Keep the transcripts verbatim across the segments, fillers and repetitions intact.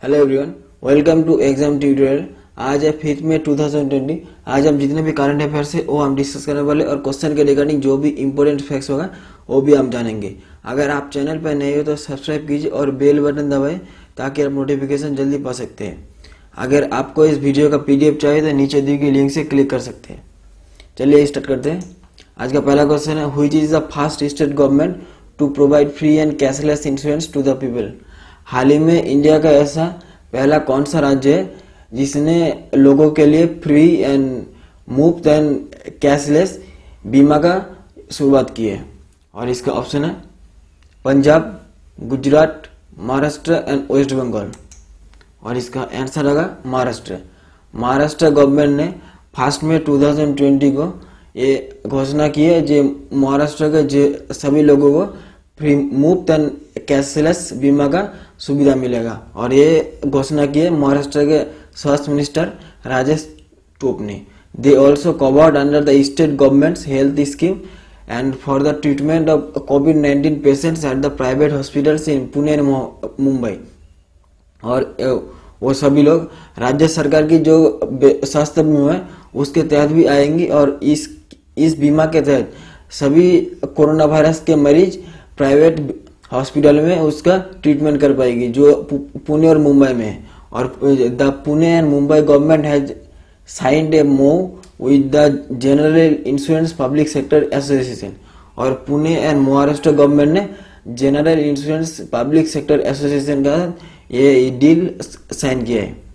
Hello everyone, welcome to exam tutorial. आज है fifth में टू थाउजेंड ट्वेंटी। आज हम जितने भी करंट अफेयर्स है वो हम डिस्कस करने वाले और क्वेश्चन के रिगार्डिंग जो भी इंपॉर्टेंट फैक्ट्स होगा वो भी हम जानेंगे। अगर आप चैनल पर नए हो तो सब्सक्राइब कीजिए और बेल बटन दबाएं ताकि आप नोटिफिकेशन जल्दी पा सकते हैं। अगर आपको इस वीडियो का पीडीएफ चाहिए तो नीचे दी गई लिंक से क्लिक कर सकते हैं। चलिए स्टार्ट करते हैं। आज का पहला क्वेश्चन है, which is the first state government to provide free and cashless insurance to the people. हाल ही में इंडिया का ऐसा पहला कौन सा राज्य है जिसने लोगों के लिए फ्री एंड मुफ्त एंड कैशलेस बीमा का शुरुआत की है? और इसका ऑप्शन है पंजाब, गुजरात, महाराष्ट्र एंड वेस्ट बंगाल। और इसका आंसर होगा महाराष्ट्र। महाराष्ट्र गवर्नमेंट ने फर्स्ट में टू थाउजेंड ट्वेंटी को ये घोषणा की है जो महाराष्ट्र के जो सभी लोगों को फ्री मुफ्त एंड कैशलेस बीमा का सुविधा मिलेगा। और ये घोषणा की है महाराष्ट्र के स्वास्थ्य मिनिस्टर राजेश टोप ने। They also covered under the state governments health scheme and for the treatment of COVID nineteen patients at the private hospitals in Pune and Mumbai. और वो सभी लोग राज्य सरकार की जो स्वास्थ्य बीमा है उसके तहत भी आएंगी और इस इस बीमा के तहत सभी कोरोना वायरस के मरीज प्राइवेट हॉस्पिटल में उसका ट्रीटमेंट कर पाएगी जो पुणे और मुंबई में है। और the Pune and Mumbai government has signed a move with the general insurance public sector association. और पुणे एंड महाराष्ट्र गवर्नमेंट ने general insurance public sector association का ये डील साइन किया है।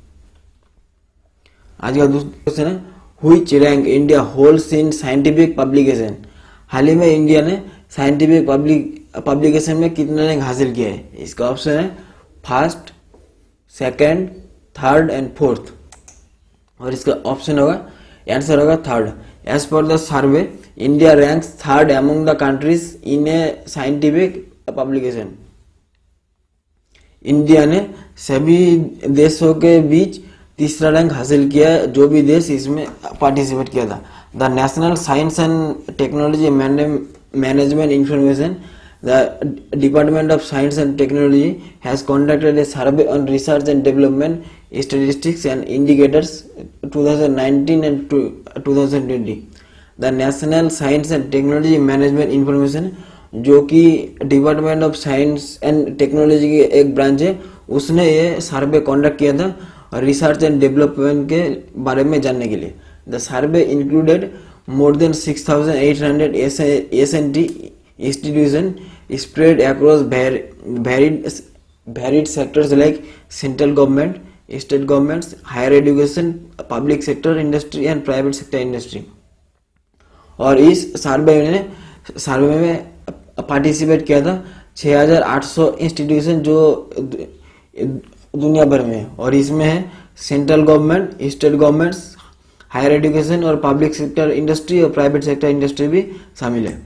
आज का दूसरा क्वेश्चन है, which rank India holds in scientific publication. हाल ही में इंडिया ने साइंटिफिक पब्लिक पब्लिकेशन में कितना रैंक हासिल किया है? इसका ऑप्शन है first, second, third and fourth. और इसका ऑप्शन होगा आंसर होगा third. As per the survey India ranks third among the countries in a scientific publication. India ने सभी देशों के बीच तीसरा रैंक हासिल किया है जो भी देश इसमें पार्टिसिपेट किया था। The national science and technology management information, the department of science and technology has conducted a survey on research and development statistics and indicators twenty nineteen and twenty twenty। The national science and technology management information जो कि department of science and technology की एक branch है उसने ये survey conduct किया था और रिसर्च एंड डेवलपमेंट के बारे में जानने के लिए। The survey included more than six thousand eight hundred S N T institution spread across varied varied sectors like central government, state governments, higher education, public sector industry and private sector industry। और इस सर्वे ने सर्वे में participate किया था छह हज़ार आठ सौ इंस्टीट्यूशन जो दुनिया भर में है। और इसमें है central government, state governments, higher education और पब्लिक सेक्टर इंडस्ट्री और प्राइवेट सेक्टर इंडस्ट्री भी शामिल है।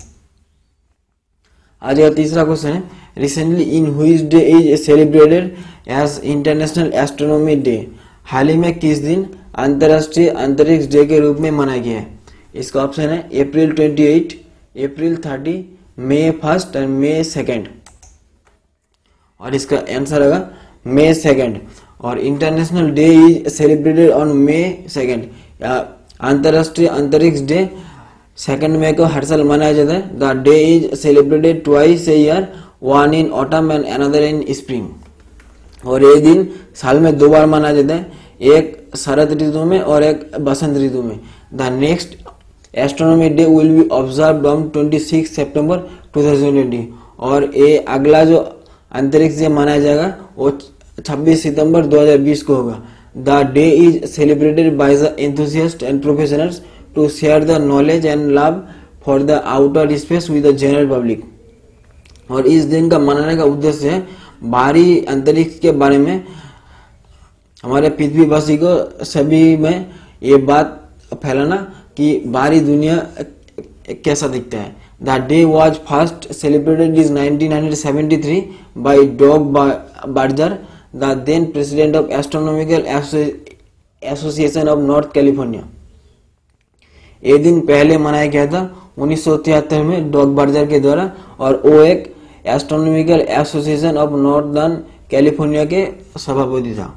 आज का तीसरा क्वेश्चन है, recently in which day is celebrated as international astronomy day. हाल ही में किस दिन अंतरराष्ट्रीय अंतरिक्ष डे के रूप में मनाया गया है? इसका ऑप्शन है अप्रैल अट्ठाईस, अप्रैल तीस, May first and May second. और इसका आंसर होगा मई सेकेंड। और international day is celebrated on May second. अंतरराष्ट्रीय अंतरिक्ष डे सेकेंड मई को हर साल मनाया जाता है। The day is celebrated twice a year, one in autumn and another in spring. और ये दिन साल में दो बार मनाया जाता है, एक शरद ऋतु में और एक बसंत ऋतु में। The next astronomy day will be observed on छब्बीस सितंबर टू थाउजेंड ट्वेंटी। और ये अगला जो अंतरिक्ष डे मनाया जाएगा वो छब्बीस सितंबर दो हज़ार बीस को होगा। The day is celebrated by the enthusiast and professionals to share the knowledge and love for the outer space with the general public। और इस दिन का मनाने का उद्देश्य है बाहरी अंतरिक्ष के बारे में हमारे पृथ्वीवासी को सभी में ये बात फैलाना कि बाहरी दुनिया कैसा दिखता है। The day was first celebrated is nineteen seventy three by Doug Berger, the then president of astronomical association of north California. ये दिन पहले मनाया गया था उन्नीस सौ तिहत्तर में डॉग बार्जर के द्वारा और वो एक astronomical association of northern California के सभापति था।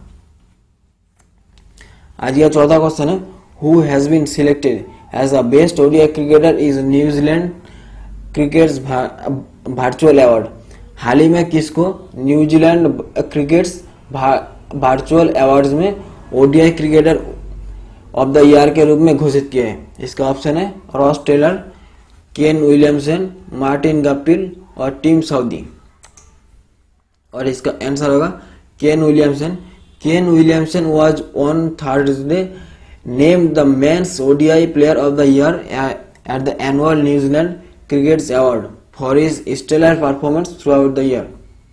आज का चौथा क्वेश्चन है, who has been selected as the best ODI cricketer is New Zealand cricket's virtual award. हाल ही में किसको न्यूजीलैंड क्रिकेट्स वर्चुअल अवार्ड्स में ODI cricketer of the year के रूप में घोषित किया है? इसका ऑप्शन है Ross Taylor, Kane Williamson, Martin Guptill और टिम साउदी। और इसका आंसर होगा Kane Williamson. Kane Williamson was on Thursday named the men's ODI player of the year at the annual New Zealand cricket's award for his stellar performance throughout the year.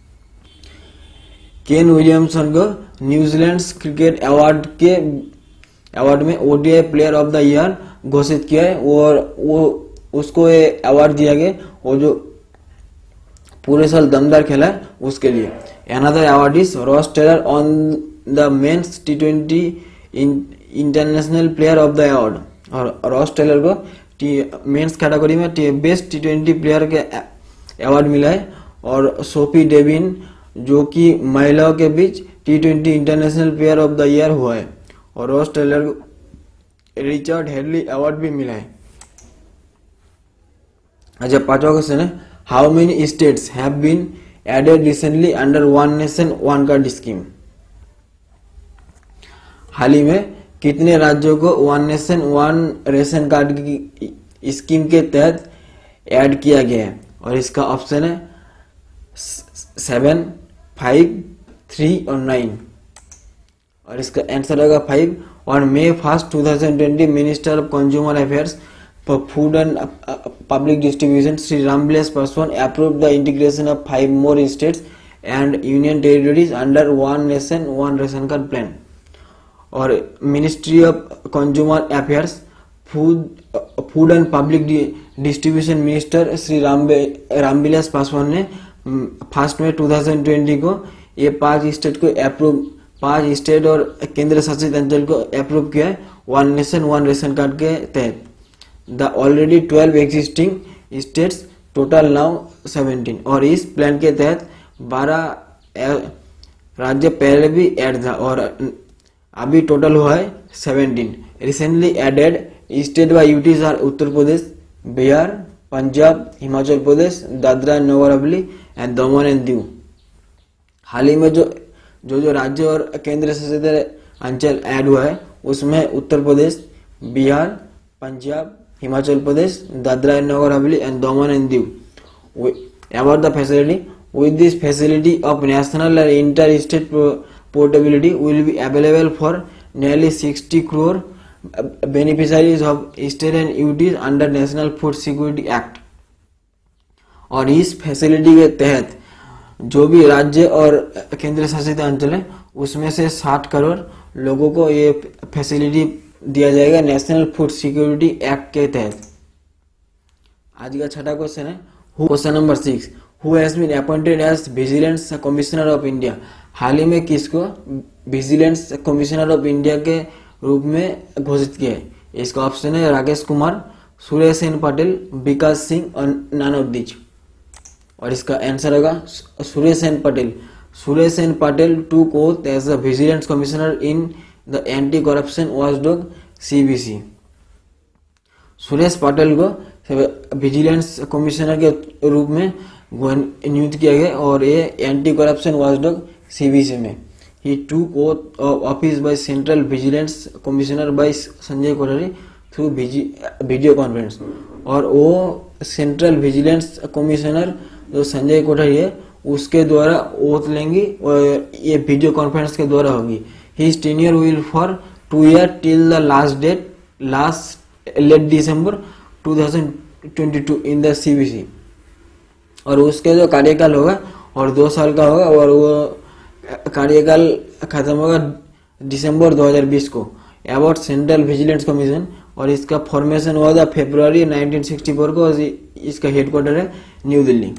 Kane Williamson को New Zealand cricket award के award में ODI player of the year घोषित किया है और वो उसको ये अवार्ड दिया गया वो जो पूरे साल दमदार खेला है उसके लिए। Another award is Ross Taylor on the men's T twenty international player of the award. और रॉस टेलर को मेंस कैटेगरी में बेस्ट टी ट्वेंटी प्लेयर के अवार्ड मिला है। और सोफी डेविन जो कि महिलाओं के बीच T twenty international player of the year हुआ है। और रॉस टेलर को रिचर्ड हेडली अवार्ड भी मिला है। अच्छा, पांचवा क्वेश्चन है, how many states have been added recently under one nation one card scheme. हाल ही में कितने राज्यों को one nation one ration card की स्कीम के तहत ऐड किया गया है? और इसका ऑप्शन है सेवन, फाइव, थ्री और नाइन। और इसका आंसर होगा फाइव। और May first two thousand twenty minister of consumer affairs for food and public distribution Shri Ramvilas Paswan approve the integration of five more states and union territories under one nation one ration card plan. और ministry of consumer affairs food food and public distribution minister Shri Ram Ramvilas Paswan ने first में two thousand twenty को ये पांच state को approve पांच state और केंद्र शासित अंचल को अप्रूव किया है one nation one ration card के तहत। The already twelve existing states total now seventeen. और इस प्लान के तहत बारह राज्य पहले भी ऐड था और अभी टोटल हुआ है seventeen. Recently added state by UTs are Uttar Pradesh, Bihar, Punjab, Himachal Pradesh, Dadra and Nagar Haveli and Daman and Diu. हाल ही में जो जो जो राज्य और केंद्र शासित अंचल ऐड हुआ है उसमें Uttar Pradesh, Bihar, Punjab, Himachal Pradesh, Dadra and Nagar Haveli and Daman and Diu. About the facility, with this facility of national and inter-state portability will be available for nearly sixty crore beneficiaries of state and U Ts under National Food Security Act। और इस facility के तहत जो भी राज्य और केंद्र शासित अंचल है उसमें से साठ करोड़ लोगों को ये फैसिलिटी दिया जाएगा नेशनल फूड सिक्योरिटी एक्ट के तहत। आज का छठा क्वेश्चन है question number six, who has been appointed as vigilance commissioner of India. हाल ही में किसको विजिलेंस कमिश्नर ऑफ इंडिया के रूप में घोषित किया है? इसका ऑप्शन है राकेश कुमार, सुरेश सेन पटेल, विकास सिंह और नन ऑफ दिस। और इसका आंसर होगा Suresh Sen Patel. Suresh Sen Patel took oath as the vigilance commissioner in the anti corruption watchdog CBC. Suresh Patel को विजिलेंस कमिश्नर के रूप में नियुक्त किया गया और ये एंटी करप्शन वॉचडॉग सीबीसी में। He took oath office by central vigilance commissioner by Sanjay Kothari through video conference. और वो सेंट्रल विजिलेंस कमिश्नर जो संजय कोठारी है उसके द्वारा ओथ लेंगी और ये वीडियो कॉन्फ्रेंस के द्वारा होगी। His tenure will for two year till the last date last late December two thousand twenty two in the CBC. और उसके जो कार्यकाल होगा और दो साल का होगा और वो कार्यकाल खत्म होगा दिसंबर दो हज़ार बीस को। अबाउट सेंट्रल विजिलेंस कमीशन, और इसका फॉर्मेशन हुआ था फरवरी नाइनटीन सिक्सटी फोर को। इसका हेडक्वार्टर है न्यू दिल्ली।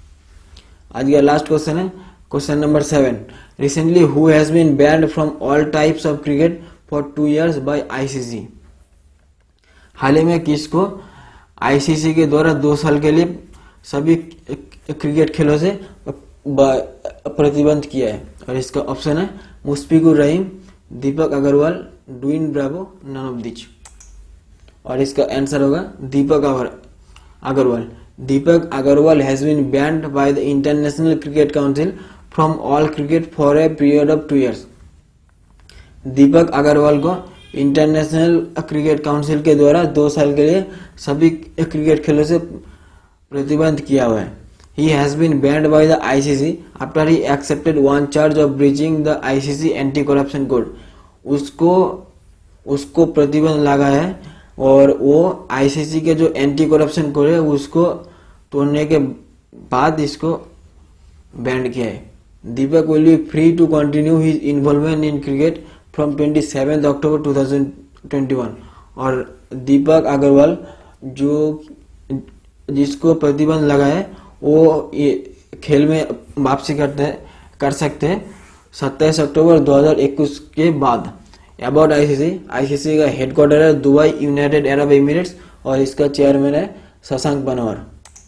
आज का लास्ट क्वेश्चन है question number seven, recently who has been banned from all types of cricket for two years by ICC. हाल ही में किसको आईसीसी के द्वारा दो साल के लिए सभी क्रिकेट खेलों से प्रतिबंध किया है? और इसका ऑप्शन है Mushfiqur Rahim, Deepak Agarwal, Dwayne Bravo, none of these. और इसका आंसर होगा Deepak Agarwal. Deepak Agarwal has been banned by the International Cricket Council from all cricket for a period of two years. Deepak Agarwal को इंटरनेशनल क्रिकेट काउंसिल के द्वारा दो साल के लिए सभी क्रिकेट खेलों से प्रतिबंध किया हुआ है। He has been banned by the I C C after he accepted one charge of breaching the I C C anti-corruption code. उसको उसको प्रतिबंध लगा है और वो I C C के जो एंटी करप्शन कोड है उसको तोड़ने के बाद इसको बैंड किया है। Deepak will be free to continue his involvement in cricket from twenty seventh October two thousand twenty one. और दीपक अग्रवाल जो जिसको प्रतिबंध लगा है वो ये खेल में वापसी करते हैं कर सकते हैं सत्ताईस अक्टूबर दो हज़ार इक्कीस के बाद। अबाउट आईसीसी, आईसीसी का हेडक्वार्टर है दुबई, यूनाइटेड अरब एमिरेट्स और इसका चेयरमैन है Shashank Manohar.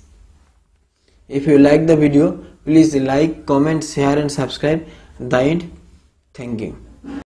If you like the video please like, comment, share and subscribe the end. Thank you.